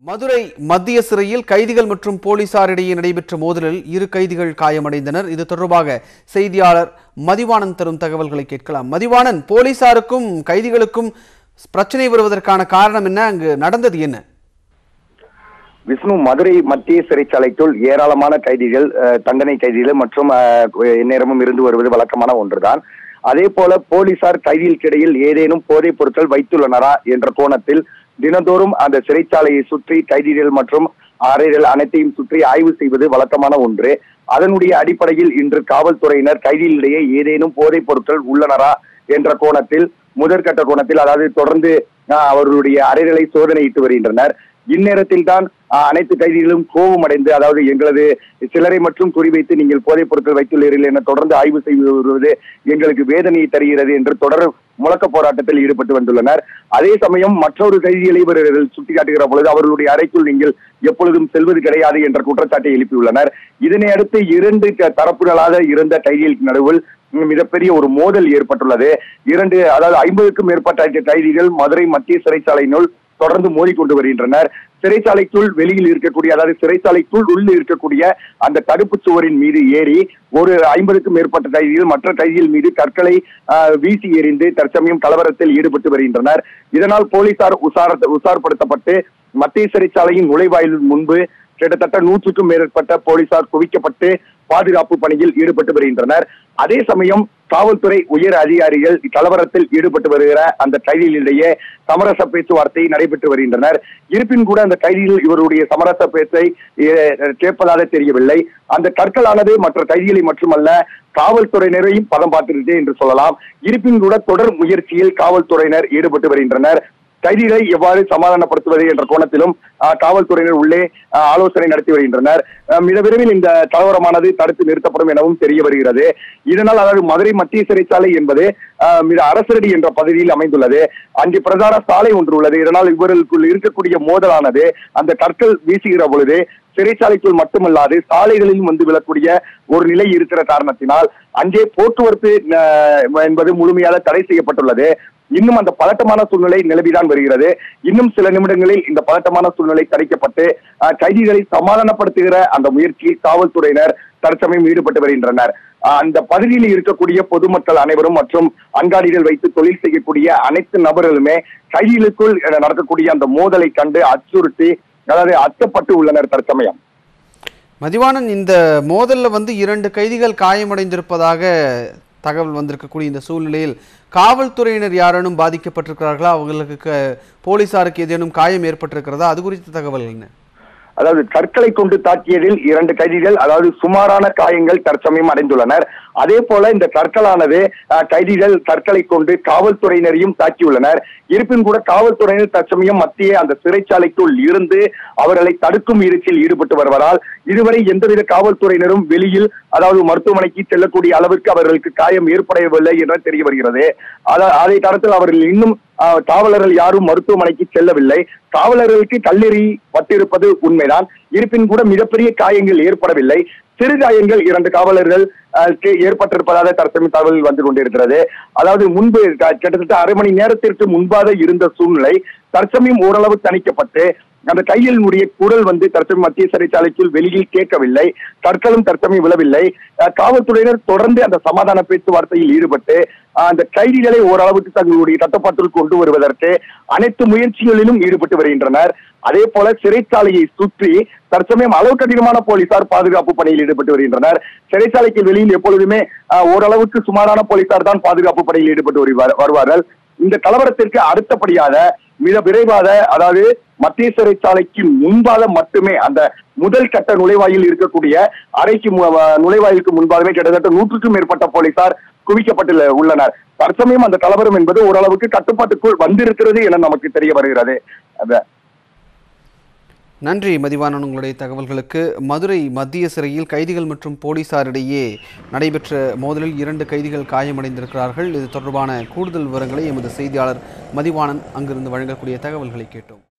மதுரை மத்திய சிறையில் கைதிகள் மற்றும் போலீசாரிடையே நடைபெற்ற மோதலில் 2 கைதிகள் காயமடைந்தனர். இது தொடர்பாக செய்தியாளர் மதிவாணன் தரும் தகவல்களை கேட்கலாம். மதிவாணன், போலீசாருக்கும் கைதிகளுக்கும் பிரச்சனை வருவதற்கான காரணம் என்ன? அங்கு நடந்தது என்ன? விஷ்ணு, மதுரை மத்திய சிறைச்சாலைக்குள் ஏராளமான கைதிகள், தண்டனை கைதிகள் மற்றும் நேரமும் இருந்து வருவது வழக்கமான ஒன்றுதான். அதே போல போலீசார் கைதிகளுக்கிடையில் ஏதேனும் போதைப் பொருட்கள் வைத்துள்ளனரா என்ற கோணத்தில் தினந்தோறும் அந்த சிறைச்சாலையை சுற்றி கைதிகள் மற்றும் அறைகள் அனைத்தையும் சுற்றி ஆய்வு செய்வது வழக்கமான ஒன்று. அதனுடைய அடிப்படையில் இன்று காவல்துறையினர் கைதிகளிடையே ஏதேனும் போதைப் பொருட்கள் உள்ளனரா என்ற கோணத்தில் முதற்கட்ட கோணத்தில், அதாவது தொடர்ந்து அவர்களுடைய அறைகளை சோதனையிட்டு வருகின்றனர். இந்நேரத்தில் தான் அனைத்து கைதிகளும் கோபம் அடைந்து, அதாவது எங்களது சிலரை மற்றும் குறிவைத்து நீங்கள் போதைப் பொருட்கள் வைத்துள்ளீர்கள் என தொடர்ந்து ஆய்வு செய்து வருவது எங்களுக்கு வேதனையை தருகிறது என்று தொடர் முழக்க போராட்டத்தில் ஈடுபட்டு வந்துள்ளனர். அதே சமயம் மற்றொரு கைதிகளை இவர்கள் சுட்டிக்காட்டுகிற பொழுது அவர்களுடைய அறைக்குள் நீங்கள் எப்பொழுதும் செல்வது கிடையாது என்ற குற்றச்சாட்டை எழுப்பியுள்ளனர். இதனை அடுத்து 2 தரப்புகளாக இருந்த கைதிகளுக்கு நடுவில் மிகப்பெரிய ஒரு மோதல் ஏற்பட்டுள்ளது. அதாவது 50க்கும் மேற்பட்ட கைதிகள் மதுரை மத்திய சிறைச்சாலையினுள் தொடர்ந்து மோதிக்கொண்டு வருகின்றனர். சிறைச்சாலைக்குள் வெளியில் இருக்கக்கூடிய, அதாவது சிறைச்சாலைக்குள் உள்ள இருக்கக்கூடிய அந்த தடுப்பு சுவரின் மீது ஏறி ஒரு 50க்கும் மேற்பட்ட கைதிகள் மற்ற கைதிகள் மீது கற்களை வீசி எறிந்து தற்சமயம் கலவரத்தில் ஈடுபட்டு வருகின்றனர். இதனால் போலீசார் உஷார்படுத்தப்பட்டு மத்திய சிறைச்சாலையின் நுழைவாயில் முன்பு கிட்டத்தட்ட 100க்கும் மேற்பட்ட போலீசார் குவிக்கப்பட்டு பாதுகாப்பு பணியில் ஈடுபட்டு வருகின்றனர். அதே சமயம் காவல்துறை உயர் அதிகாரிகள் கலவரத்தில் ஈடுபட்டு வருகிற அந்த கைதிகளிடையே சமரச பேச்சுவார்த்தை நடைபெற்று வருகின்றனர். இருப்பின் கூட அந்த கைதிகள் இவருடைய சமரச பேச்சை கேட்பதாக தெரியவில்லை. அந்த கற்களானது மற்ற கைதிகளை மட்டுமல்ல காவல்துறையினரையும் பதம் பார்த்திருக்கிறது என்று சொல்லலாம். இருப்பின் கூட தொடர் முயற்சியில் காவல்துறையினர் ஈடுபட்டு வருகின்றனர். கைதிகளை எவ்வாறு சமாதானப்படுத்துவது என்ற கோணத்திலும் காவல்துறையினர் உள்ளே ஆலோசனை நடத்தி வருகின்றனர். மிக விரைவில் இந்த கலவரமானது தடுத்து நிறுத்தப்படும் எனவும் தெரிய வருகிறது. இதனால், அதாவது மதுரை மத்திய சிறைச்சாலை என்பது அரசரடி என்ற பகுதியில் அமைந்துள்ளது. அங்கே பிரதான சாலை ஒன்று உள்ளது. இதனால் இவர்களுக்குள் இருக்கக்கூடிய மோதலானது அந்த கற்கள் வீசுகிற பொழுது சிறைச்சாலைக்குள் மட்டுமல்லாது சாலைகளிலும் வந்து விழக்கூடிய ஒரு நிலை இருக்கிற காரணத்தினால் அங்கே போக்குவரத்து என்பது முழுமையாக தடை செய்யப்பட்டுள்ளது. இன்னும் அந்த பதட்டமான சூழ்நிலை நிலவிதான் வருகிறது. இன்னும் சில நிமிடங்களில் இந்த பதட்டமான சூழ்நிலை தடுக்கப்பட்டு கைதிகளை சமாதானப்படுத்துகிற அந்த முயற்சியில் காவல்துறையினர் தற்சமயம் ஈடுபட்டு வருகின்றனர். அந்த பகுதியில் இருக்கக்கூடிய பொதுமக்கள் அனைவரும் மற்றும் அங்காடிகள் வைத்து தொழில் செய்யக்கூடிய அனைத்து நபர்களுமே கைதிகளுக்குள் நடக்கக்கூடிய அந்த மோதலை கண்டு அச்சுறுத்தி, அதாவது அச்சப்பட்டு உள்ளனர் தற்சமயம். மதிவாணன், இந்த மோதல்ல 2 கைதிகள் காயமடைந்திருப்பதாக தகவல் வந்திருக்கக்கூடிய இந்த சூழ்நிலையில் காவல்துறையினர் யாரேனும் பாதிக்கப்பட்டிருக்கிறார்களா? அவங்களுக்கு போலீசாருக்கு ஏதேனும் காயம் ஏற்பட்டிருக்கிறதா? அது குறித்த தகவல் என்ன? அதாவது கற்களை கொண்டு தாக்கியதில் 2 கைதிகள், அதாவது சுமாரான காயங்கள் தற்சமயம் அடைந்துள்ளனர். அதே போல இந்த கற்களானது கற்களை கொண்டு காவல்துறையினரையும் தாக்கியுள்ளனர். இருப்பினும் கூட காவல்துறையினர் தற்சமயம் மத்திய அந்த சிறைச்சாலைக்குள் இருந்து அவர்களை தடுக்கும் முயற்சியில் ஈடுபட்டு வருவதால் இதுவரை எந்தவித காவல்துறையினரும் வெளியில், அதாவது மருத்துவமனைக்கு செல்லக்கூடிய அளவிற்கு அவர்களுக்கு காயம் ஏற்படவில்லை என்று தெரிய வருகிறது. அதை தரத்தில் அவர்கள் இன்னும் காவலர்கள் யாரும் மருத்துவமனைக்கு செல்லவில்லை. காவலர்களுக்கு கல்லெறி பட்டிருப்பது உண்மைதான். இருப்பினும் கூட மிகப்பெரிய காயங்கள் ஏற்படவில்லை. சிறு காயங்கள் 2 காவலர்கள் ஏற்பட்டிருப்பதாக தற்சமயம் தகவல் வந்து கொண்டிருக்கிறது. அதாவது முன்பு கிட்டத்தட்ட அரை மணி நேரத்திற்கு முன்பாக இருந்த சூழ்நிலை தற்சமயம் ஓரளவு தணிக்கப்பட்டு அந்த கையினுடைய குரல் வந்து தற்சமயம் மத்திய சிறைச்சாலைக்குள் வெளியில் கேட்கவில்லை. கற்களும் தற்சமயம் விழவில்லை. காவல்துறையினர் தொடர்ந்து அந்த சமாதான பேச்சுவார்த்தையில் ஈடுபட்டு அந்த கைதிகளை ஓரளவுக்கு தங்களுடைய கட்டுப்பாட்டில் கொண்டு வருவதற்கு அனைத்து முயற்சிகளிலும் ஈடுபட்டு வருகின்றனர். அதே போல சிறைச்சாலையை சுற்றி தற்சமயம் அளவு கடினமான போலீசார் பாதுகாப்பு பணியில் ஈடுபட்டு வருகின்றனர். சிறைச்சாலைக்கு வெளியில் எப்பொழுதுமே ஓரளவுக்கு சுமாரான போலீசார் தான் பாதுகாப்பு பணியில் ஈடுபட்டு வருவார்கள். இந்த கலவரத்திற்கு அடுத்தபடியாக மிக விரைவாக, அதாவது மத்திய சிறைச்சாலைக்கு முன்பாக மட்டுமே அந்த முதல் கட்ட நுழைவாயில் இருக்கக்கூடிய அறைக்கு நுழைவாயிலுக்கு முன்பாகவே கிட்டத்தட்ட 100க்கும் மேற்பட்ட போலீசார் குவிக்கப்பட்டு உள்ளனர். தற்சமயம் அந்த கலவரம் என்பது ஓரளவுக்கு கட்டுப்பாட்டுக்குள் வந்திருக்கிறது என நமக்கு தெரிய வருகிறது. நன்றி மதிவாணன், உங்களுடைய தகவல்களுக்கு. மதுரை மத்திய சிறையில் கைதிகள் மற்றும் போலீசாரிடையே நடைபெற்ற மோதலில் 2 கைதிகள் காயமடைந்திருக்கிறார்கள். இது தொடர்பான கூடுதல் விவரங்களை எமது செய்தியாளர் மதிவாணன் அங்கிருந்து வழங்கக்கூடிய தகவல்களை கேட்டோம்.